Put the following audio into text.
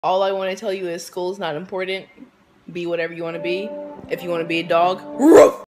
All I want to tell you is school's not important. Be whatever you want to be. If you want to be a dog,